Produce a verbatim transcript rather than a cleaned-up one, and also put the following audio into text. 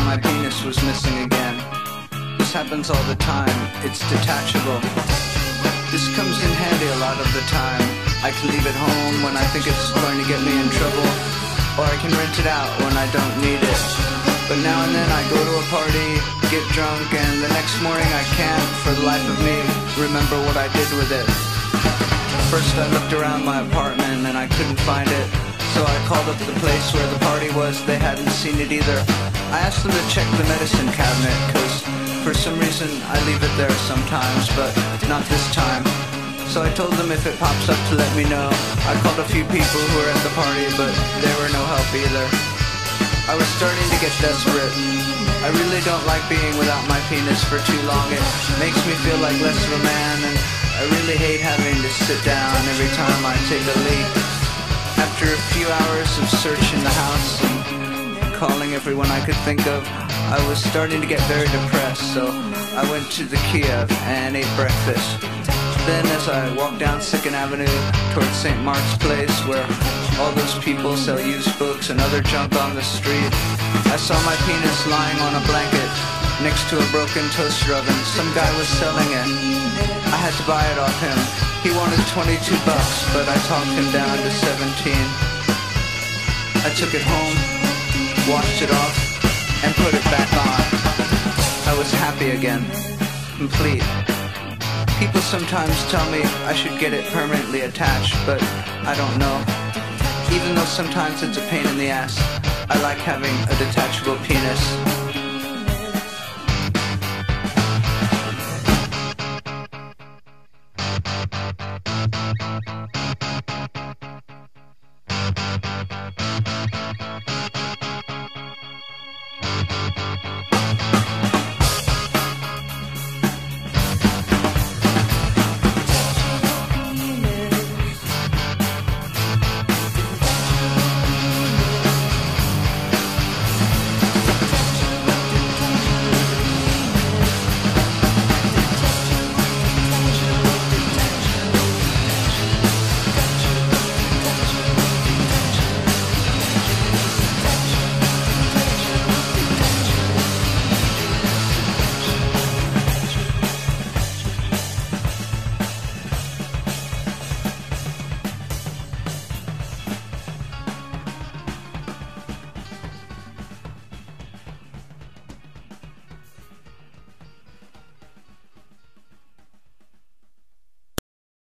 my penis was missing again. This happens all the time, it's detachable. This comes in handy a lot of the time. I can leave it home when I think it's going to get me in trouble, or I can rent it out when I don't need it. But now and then I go to a party, get drunk, and the next morning I can't, for the life of me, remember what I did with it. First I looked around my apartment and I couldn't find it, so I called up the place where the party was. They hadn't seen it either. I asked them to check the medicine cabinet, cause for some reason I leave it there sometimes, but not this time. So I told them if it pops up to let me know. I called a few people who were at the party, but they were no help either. I was starting to get desperate. I really don't like being without my penis for too long. It makes me feel like less of a man, and I really hate having to sit down every time I take a leak. After a few hours of searching the house and calling everyone I could think of, I was starting to get very depressed, so I went to the Kiev and ate breakfast. Then as I walked down Second Avenue towards Saint Mark's Place, where all those people sell used books and other junk on the street, I saw my penis lying on a blanket next to a broken toaster oven. Some guy was selling it. I had to buy it off him. He wanted twenty-two bucks, but I talked him down to seventeen. I took it home, washed it off, and put it back on. I was happy again, complete. People sometimes tell me I should get it permanently attached, but I don't know. Even though sometimes it's a pain in the ass, I like having a detachable penis.